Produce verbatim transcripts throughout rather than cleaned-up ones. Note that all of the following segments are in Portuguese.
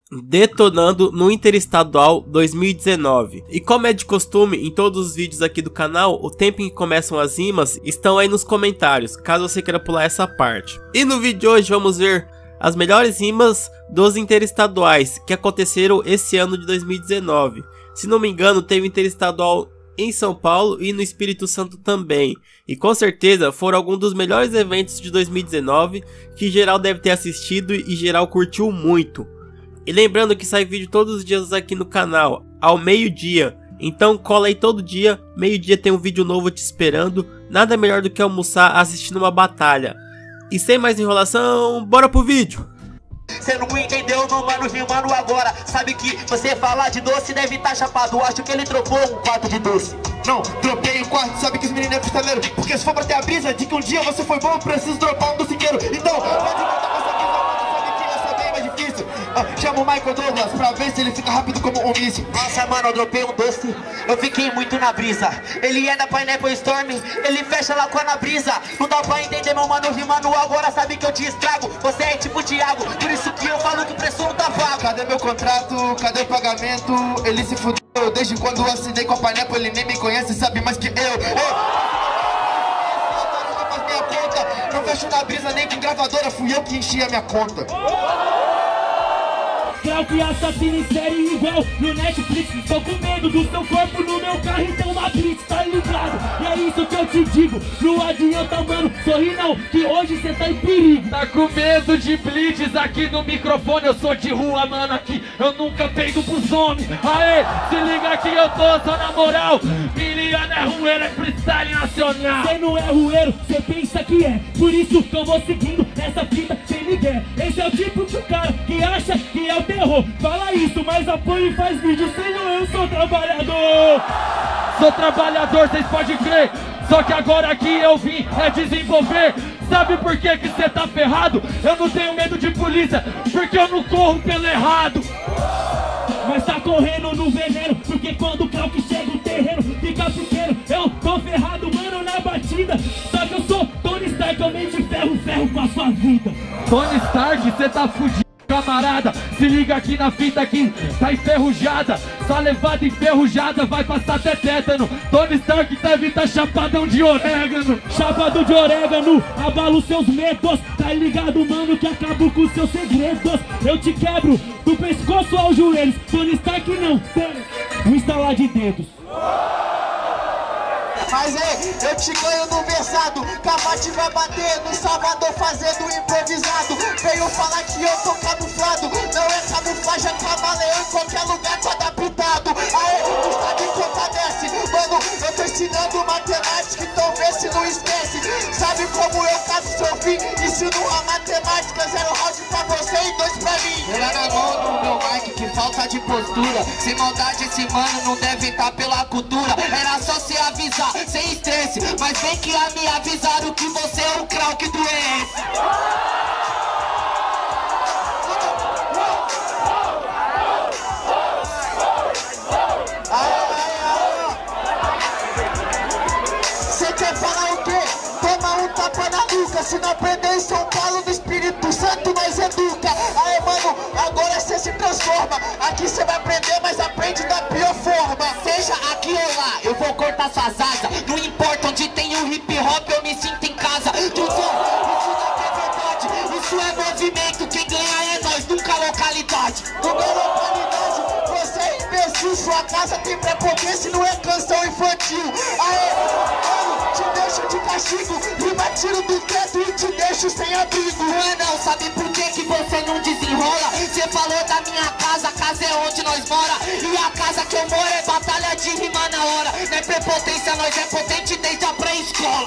Detonando no Interestadual dois mil e dezenove. E como é de costume em todos os vídeos aqui do canal, o tempo em que começam as rimas estão aí nos comentários, caso você queira pular essa parte. E no vídeo de hoje vamos ver as melhores rimas dos interestaduais que aconteceram esse ano de dois mil e dezenove. Se não me engano, teve interestadual em São Paulo e no Espírito Santo também. E com certeza foram alguns dos melhores eventos de dois mil e dezenove que geral deve ter assistido e geral curtiu muito. E lembrando que sai vídeo todos os dias aqui no canal, ao meio-dia. Então cola aí todo dia, meio-dia tem um vídeo novo te esperando. Nada melhor do que almoçar assistindo uma batalha. E sem mais enrolação, bora pro vídeo! Cê não entendeu, meu mano, rimando agora. Sabe que você falar de doce deve estar chapado. Acho que ele trocou um quarto de doce. Não, dropei um quarto, sabe que os meninos é pistaleiro. Porque se for pra ter a brisa de que um dia você foi bom, eu preciso dropar um docinheiro. Então, pode voltar com essa brisa, mano, sabe que essa bem mais difícil. ah, Chama o Michael Douglas pra ver se ele fica rápido como um míssil. Nossa, mano, eu dropei um doce, eu fiquei muito na brisa. Ele é da Pineapple Storm, ele fecha lá com a na brisa. Não dá pra entender, meu mano, rimando agora. Sabe que eu te estrago, você é tipo Thiago. Por isso que eu falo que o preço não tá vago. Cadê meu contrato? Cadê o pagamento? Ele se fudeu. Desde quando eu assinei com a Pineapple, ele nem me conhece, sabe mais que eu. eu... Não fecho na brisa nem com gravadora, fui eu que enchi a minha conta. Crau que assassina em série igual no Netflix. Tô com medo do seu corpo no meu carro, então uma blitz, tá ligado? E é isso que eu te digo, não adianta, mano, sorri não, que hoje cê tá em perigo. Tá com medo de blitz aqui no microfone, eu sou de rua, mano, aqui eu nunca pego pros homens. Aê, se liga aqui, eu tô só na moral. Miliano é rueiro, é freestyle nacional. Cê não é rueiro, cê pensa que é, por isso que eu vou seguindo essa fita sem migué. Esse é o tipo de cara que acha que é o terror. Fala isso, mas apoia e faz vídeo, senão eu sou trabalhador. Sou trabalhador, vocês podem crer. Só que agora aqui eu vim é desenvolver. Sabe por que que cê tá ferrado? Eu não tenho medo de polícia, porque eu não corro pelo errado. Mas tá correndo no veneno, porque quando o Crau que chega o terreno fica pequeno. Eu tô ferrado, mano, na batida. Só que eu sou Tony Stark, eu mente ferro, ferro com a sua vida. Tony Stark, cê tá fudido, camarada. Se liga aqui na fita aqui, tá enferrujada. Só levada enferrujada, vai passar até tétano. Tony Stark deve tá chapadão de orégano. Chapado de orégano, abalo seus medos. Tá ligado, mano, que acabo com seus segredos. Eu te quebro do pescoço aos joelhos. Tony Stark não tem um estalar de dedos. Mas ei, eu te ganho no versado. Cavate vai bater no Salvador fazendo improvisado. Veio falar que eu tô camuflado. Não é camuflagem, é camaleão. Em qualquer lugar tô adaptado. Aê, tu sabe que compadece. Mano, eu tô ensinando matemática, então vê se não esquece. Sabe como eu caso seu fim? Ensino a matemática, zero round pra você e dois pra mim. Eu era novo no meu mic, que falta de postura. Sem maldade esse mano não deve estar pela cultura. Era só se avisar, sem estresse, mas vem que a me avisaram que você é um Crau que doente. Você quer falar o quê? Toma um tapa na nuca. Se não aprender em São Paulo, no Espírito Santo nós educa. Aê, mano, agora cê se transforma. Aqui cê vai aprender, mas aprende da pior forma. Seja aqui ou lá, eu vou cortar suas asas. Não importa onde tem o hip hop, eu me sinto em casa. Tudo, isso não é verdade, isso é movimento. Quem ganha é nós, nunca localidade. Nunca localidade, você é imbecil. Sua casa tem prepotência, não é canção infantil. Aê, mano, te deixo de castigo. Rima tiro do teto e te deixo sem abrigo. Não é não, sabe por que que você não desenrola? Você falou da minha casa, a casa é onde nós mora. E a casa que eu moro é batalha de rima na hora. Não é prepotência, nós é potente desde a pré-escola.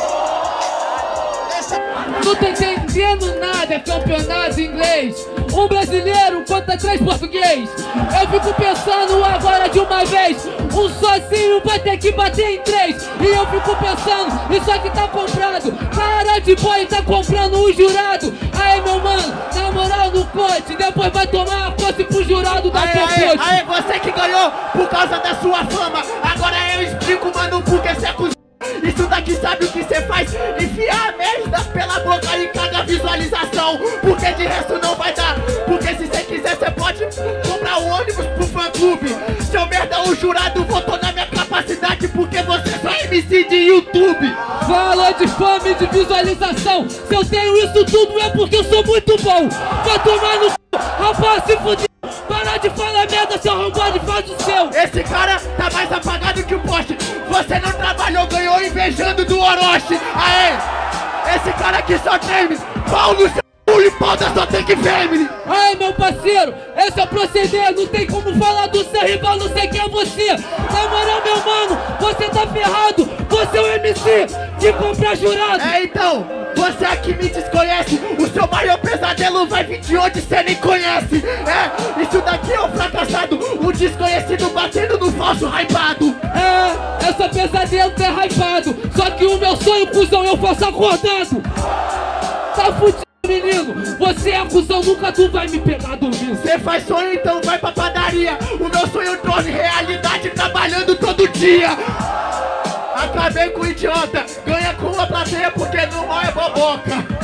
Não tô entendendo nada, é campeonato inglês. Um brasileiro contra três português. Eu fico pensando agora de uma vez. Um sozinho vai ter que bater em três. E eu fico pensando, isso aqui tá comprado. Cara de boy tá comprando um jurado. Aí meu mano, na moral no cote. Depois vai tomar a posse pro jurado da Popote. Aê, você que ganhou por causa da sua fama. Agora eu explico, mano, porque você é cozinha. Isso daqui sabe o que você faz? Enfiar a merda pela boca e caga a visualização. Porque de resto não vai dar. Porque se você quiser, você pode pode comprar um ônibus pro fã-clube. Seu merda, o jurado votou na minha capacidade porque você é só M C de YouTube. Fala de fama e de visualização. Se eu tenho isso tudo é porque eu sou muito bom. Vai tomar no c... rapaz, se fuder. Para de falar merda, seu arrombado, e faz o seu. Esse cara tá mais apagado que o poste. Você não trabalhou, ganhou invejando do Orochi. Aê! Esse cara aqui só treme. Pau no seu c... e pau da sua Tank Family. Ai, meu parceiro, esse é o proceder. Não tem como falar do seu rival, não sei quem é você. Na moral, meu mano, você tá ferrado. Você é o M C de comprar jurado. É, então, você aqui me desconhece. O seu maior pesadelo vai vir de onde você nem conhece. É, isso daqui é um fracassado. Um desconhecido batendo no falso hypado. É, essa pesadelo é hypado. Só que o meu sonho, cuzão, eu faço acordado. Tá fudido, menino. Você é cuzão, nunca tu vai me pegar dormindo. Você faz sonho, então vai pra padaria. O meu sonho torna realidade trabalhando todo dia. Acabei com o idiota. Ganha com a plateia porque no mal é boboca.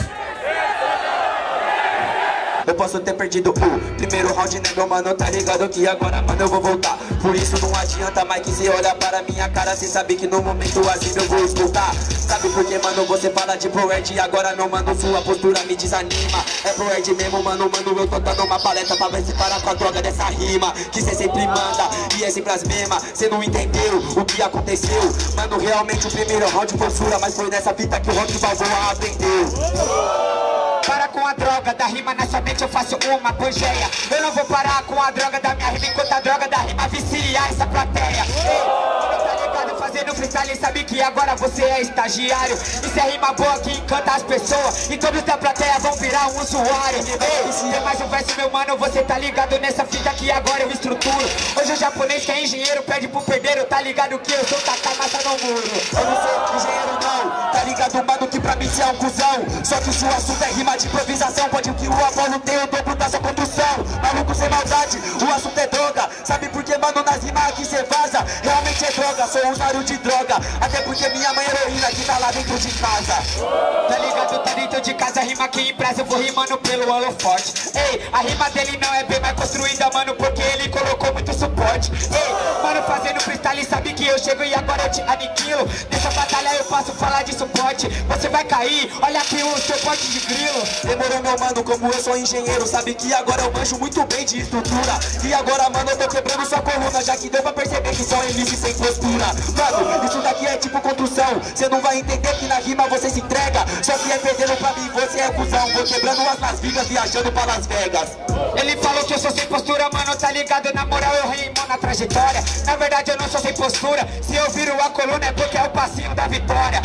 Eu posso ter perdido o primeiro round, né, meu mano? Tá ligado que agora, mano, eu vou voltar. Por isso não adianta mais que cê olha para minha cara. Cê sabe que no momento assim eu vou escutar. Sabe por que, mano, você fala de ProErd e agora não, mano, sua postura me desanima. É ProErd mesmo, mano, mano, eu tô dando uma palestra pra ver se para com a droga dessa rima que cê sempre manda, e é sempre as mesmas. Cê não entendeu o que aconteceu. Mano, realmente o primeiro round foi sura, mas foi nessa fita que o Rock Balboa aprendeu. Para com a droga da rima, na sua mente eu faço uma pangeia. Eu não vou parar com a droga da minha rima enquanto a droga da rima vicia essa plateia. Ei, tá ligado fazendo freestyle, sabe que agora você é estagiário. Isso é rima boa que encanta as pessoas e todos da plateia vão virar um usuário. Ei, se é mais um verso, meu mano, você tá ligado nessa fita que agora eu estruturo. Hoje o japonês que é engenheiro pede pro perdeiro, tá ligado que eu sou tacar massa no muro. Eu não sou engenheiro não, tá ligado, mano, que pra mim cê é um cuzão. Só que o seu assunto é rima de improvisação, pode que o Apolo tem o dobro da sua condução. Maluco sem maldade, o assunto é droga. Sabe por que, mano, nas rimas aqui cê vaza? Realmente é droga, sou usuário de droga. Até porque minha mãe é heroína que tá lá dentro de casa. Tá ligado, tá dentro de casa, rima que empresa, eu vou rimando pelo holofote. Ei, a rima dele não é bem mais construída, mano, porque ele colocou muito suporte. Ei, mano, fazendo freestyle, sabe que eu chego e agora eu te aniquilo. Nessa batalha eu posso falar de suporte. Você vai cair, olha aqui o seu pote de grilo. Demorou, meu mano, como eu sou engenheiro, sabe que agora eu manjo muito bem de estrutura. E agora, mano, eu tô quebrando sua coluna, já que deu pra perceber que só M C sem postura. Mano, isso daqui é tipo construção. Cê não vai entender que na rima você se entrega. Só que é perdendo pra mim, você é cuzão. Vou quebrando as Las Vegas, viajando pra Las Vegas. Ele falou que eu sou sem postura, mano, tá ligado? Na moral eu rimo na trajetória. Na verdade eu não sou sem postura. Se eu viro a coluna é porque é o passinho da vitória.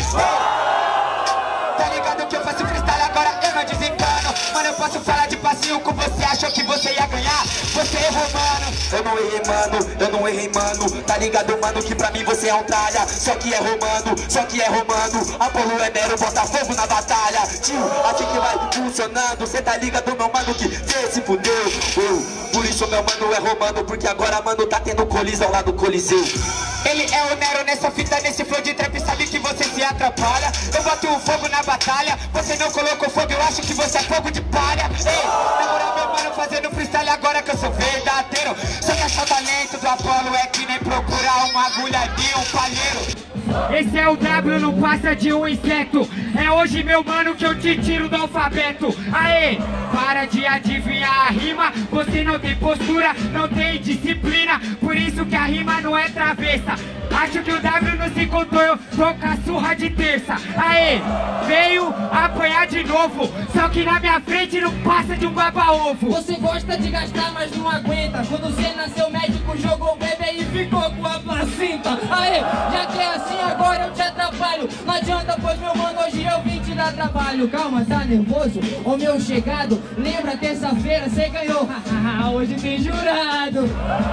Tá ligado que eu faço freestyle, agora eu não desencano. Mano, eu posso falar de passinho com você, achou que você ia ganhar? Você errou, mano. Eu não errei, mano, eu não errei, mano. Tá ligado, mano, que pra mim você é um tralha. Só que é romano, só que é romano. Apolo é mero, bota fogo na batalha. Tio, assim que vai funcionando. Cê tá ligado, meu mano, que cê se fudeu. uh, Por isso, meu mano, é romano. Porque agora, mano, tá tendo colisão lá do Coliseu. Ele é o Nero nessa fita, nesse flow de trap, sabe que você se atrapalha. Eu boto o fogo na batalha, você não colocou fogo, eu acho que você é fogo de palha. Ei, na moral, meu mano, fazendo freestyle agora que eu sou verdadeiro. Só que achar o talento do Apolo é que nem procurar uma agulha de um palheiro. Esse é o W, não passa de um inseto. É hoje, meu mano, que eu te tiro do alfabeto. Aê, para de adivinhar a rima. Você não tem postura, não tem disciplina. Por isso que a rima não é travessa. Acho que o W não se contou, eu tô com a surra de terça. Aê, veio apanhar de novo. Só que na minha frente não passa de um baba-ovo. Você gosta de gastar, mas não aguenta. Quando você nasceu, médico jogou bebê e ficou com a placenta. Aê, já que é assim, agora eu te atrapalho. Não adianta, pois meu mano, hoje eu vim te dar trabalho. Calma, tá nervoso? Ô meu chegado, lembra terça-feira, você ganhou. Hoje tem jurado.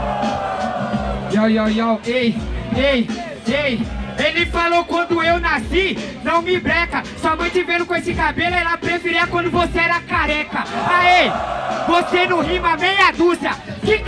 Yo, yo, yo, ei, ei, ei. Ele falou quando eu nasci, não me breca. Sua mãe te vendo com esse cabelo, ela preferia quando você era careca. Aê, você não rima meia dúzia. Que cabelo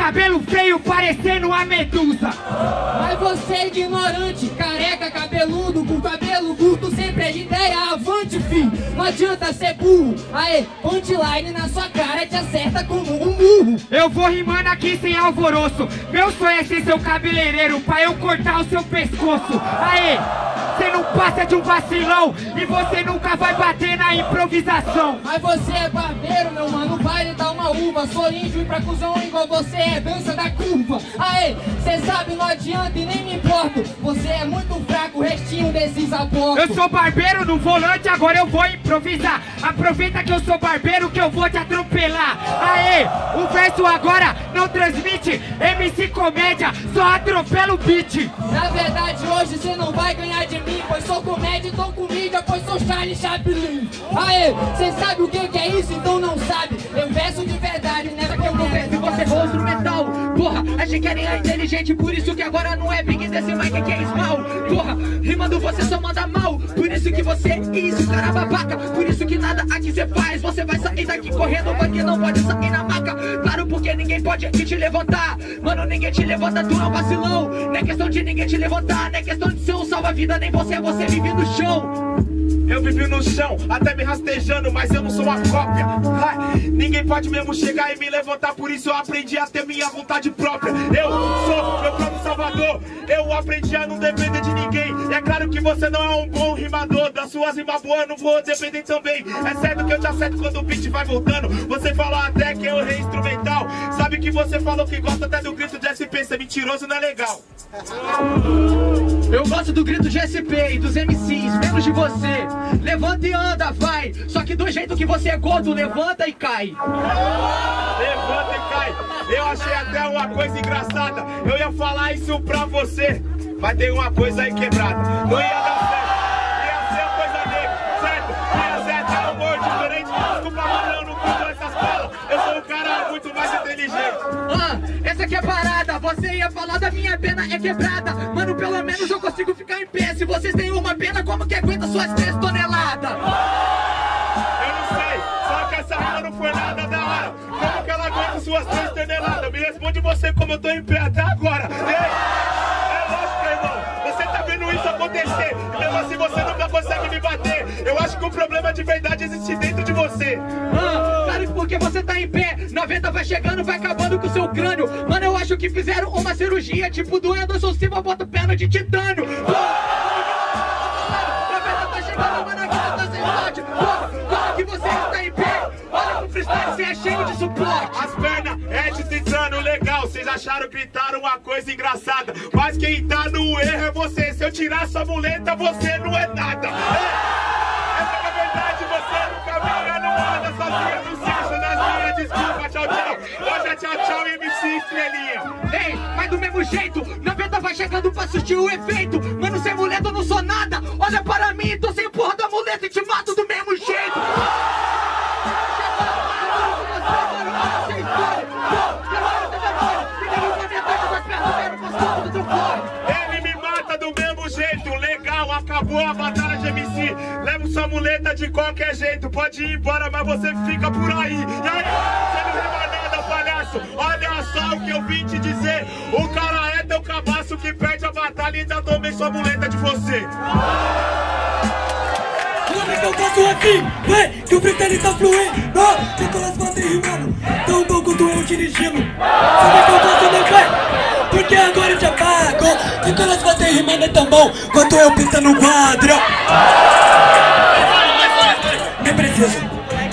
cabelo feio parecendo uma medusa. Mas você é ignorante, careca, cabeludo, com cabelo curto, sempre é de ideia avante, fi. Não adianta ser burro, aê, punchline na sua cara te acerta como um burro. Eu vou rimando aqui sem alvoroço. Meu sonho é ser seu cabeleireiro pra eu cortar o seu pescoço. Aê, você não passa de um vacilão e você nunca vai bater na improvisação. Mas você é barbeiro, meu mano, vai lhe dar uma uva. Sou índio e pra cuzão igual você é dança da curva. Aê, cê sabe, não adianta e nem me importo. Você é muito fraco, o restinho desses abortos. Eu sou barbeiro no volante, agora eu vou improvisar. Aproveita que eu sou barbeiro que eu vou te atropelar. Aê, o verso agora não transmite M C comédia, só atropela o beat. Na verdade hoje cê não vai ganhar de mim, pois sou comédia e tô com mídia, pois sou Charlie Chaplin. Aê, cê sabe o que que é isso? Então não sabe. Eu verso de verdade, né? Porque eu não verso e você for instrumental. Porra, achei que era inteligente, por isso que agora não é big desse mic que é esmal. Porra, rimando você só manda mal, por isso que você é isso, cara babaca. Por isso que nada aqui cê faz, você vai sair daqui correndo, porque não pode sair na maca. Claro, porque ninguém pode aqui te levantar. Mano, ninguém te levanta, tu é um vacilão. Não é questão de ninguém te levantar, não é questão de ser um salva-vida, nem você, você vive no chão. Eu vivi no chão, até me rastejando, mas eu não sou uma cópia. Ah, ninguém pode mesmo chegar e me levantar, por isso eu aprendi a ter minha vontade própria. Eu sou meu próprio salvador, eu aprendi a não depender de ninguém. E é claro que você não é um bom rimador, das suas rimas boas não vou depender também. É certo que eu te acerto quando o beat vai voltando. Você falou até que eu errei instrumental. Sabe que você falou que gosta até do grito de S P, ser mentiroso não é legal. Eu gosto do grito de S P e dos M Cs, menos de você. Levanta e anda, vai. Só que do jeito que você é gordo, levanta e cai. Levanta e cai. Eu achei até uma coisa engraçada. Eu ia falar isso pra você, mas tem uma coisa aí quebrada. Não ia dar certo. Ia ser coisa negra, certo? Ia ser até humor diferente. Desculpa, mano, eu não curto essas falas. Eu sou um cara muito mais inteligente. Ah, essa aqui é parada. Você ia falar da minha pena é quebrada. Mano, pelo menos eu consigo ficar em pé. Se vocês têm uma pena, como que aguenta suas três toneladas? Eu não sei, só que essa rima não foi nada da hora. Como que ela aguenta suas três toneladas? Me responde você como eu tô em pé até agora. E aí? É lógico, irmão. Você tá vendo isso acontecer. E mesmo assim você nunca consegue me bater. Eu acho que o problema de verdade existe dentro de você. Ah, claro, porque você tá em pé. noventa vai chegando, vai acabando com o seu crânio. Mano, eu acho que fizeram uma cirurgia tipo do Anderson Silva, bota perna de titânio. noventa tá chegando, mano, aqui você tá sem sorte. Como que você está em pé? Olha pro freestyle, você é cheio de suporte. As pernas é de titânio, legal. Vocês acharam, gritaram uma coisa engraçada. Mas quem tá no erro é você. Se eu tirar sua muleta, você não é nada. É. Essa que é a verdade, você nunca me não anda sozinha, não se acha nas minhas. Desculpa, tchau, tchau. Hoje é tchau, tchau, M C Estrelinha. Ei, mas do mesmo jeito, noventa vai chegando pra assistir o efeito. Mano, sem muleta eu não sou nada. Olha para mim, tô sem porra da muleta e te mato do mesmo jeito. Ele me mata do mesmo jeito, legal, acabou a batalha de M C. Leva sua muleta de qualquer jeito, pode ir embora, mas você fica por aí. E aí, você não rima nada, palhaço. Olha só o que eu vim te dizer. O cara é teu cabaço que perde a batalha e ainda tomei sua muleta de você. Como é que eu faço aqui? Vem, que o freestyle tá fluindo. Nicolas Valdez rimando, tão bom quanto eu dirigindo. Sabe que eu faço, meu pai? Porque agora eu te apago. Nicolas Valdez rimando é tão bom quanto eu pintando no quadro. Nem preciso.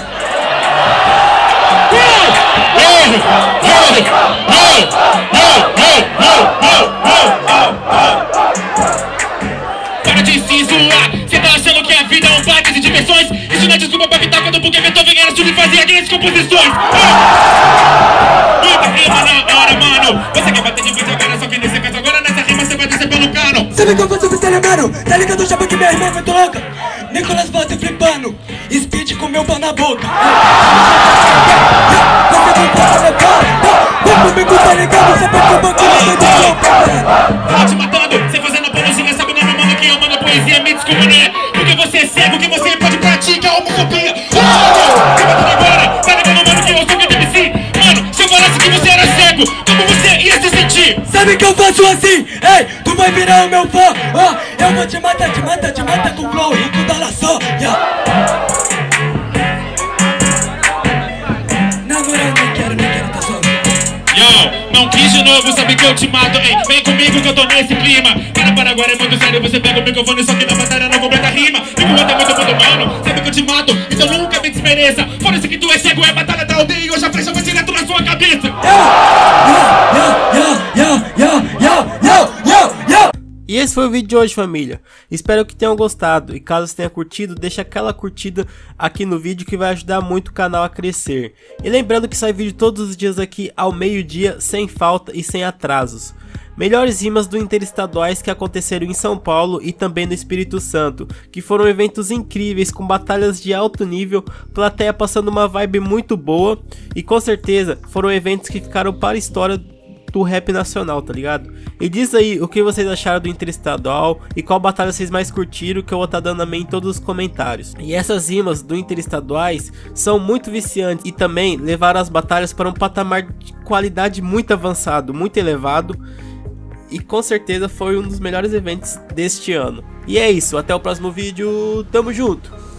Para de se zoar, cê tá achando que a vida é um parque de diversões? Isso não é desculpa pra evitar quando o porque Beethoven era subir e fazia grandes composições. Muita rima na hora, mano. Você quer bater de frente agora, só que nesse caso agora nessa rima você vai descer pelo cano. Sabe que eu faço freestyle, mano? Tá ligado o chapa que minha irmã é muito louca? Nicolas Valdez flipando, speed com meu pau na boca. Você não pode levar, vem comigo, tá ligado? Sabe que eu vou te matar. Tô te matando, cê fazendo polozinha, sabe não, meu mano, que eu mando poesia, me desculpa, né? Porque você é cego, que você pode praticar homofobia. Você matando agora, tá ligado, mano, que eu sou que M C. Mano, se eu falasse que você era cego, como você curtir. Sabe que eu faço assim, ei, tu vai virar o meu fã, ó. Oh, eu vou te matar, te matar, te matar com flow rico da laçô, yeah. Na moral, não quero, não quero, tá só. Yo, não quis de novo, sabe que eu te mato, ei, vem comigo que eu tô nesse clima. Para, para, agora é muito sério, você pega o microfone, só que na batalha não completa rima. E o outro é muito, muito mano, sabe que eu te mato, então nunca me desmereça. Foda-se que tu é cego, é batalha da aldeia e hoje a flecha vai direto na sua cabeça. Yo, yo, yo, yo, yo, yo, yo, yo. E esse foi o vídeo de hoje, família. Espero que tenham gostado, e caso você tenha curtido, deixa aquela curtida aqui no vídeo que vai ajudar muito o canal a crescer. E lembrando que sai vídeo todos os dias aqui ao meio-dia, sem falta e sem atrasos. Melhores rimas do Interestaduais que aconteceram em São Paulo e também no Espírito Santo, que foram eventos incríveis com batalhas de alto nível, plateia passando uma vibe muito boa, e com certeza foram eventos que ficaram para a história do rap nacional, tá ligado? E diz aí o que vocês acharam do Interestadual e qual batalha vocês mais curtiram, que eu vou estar dando também em todos os comentários. E essas rimas do Interestaduais são muito viciantes e também levaram as batalhas para um patamar de qualidade muito avançado, muito elevado, e com certeza foi um dos melhores eventos deste ano. E é isso, até o próximo vídeo, tamo junto!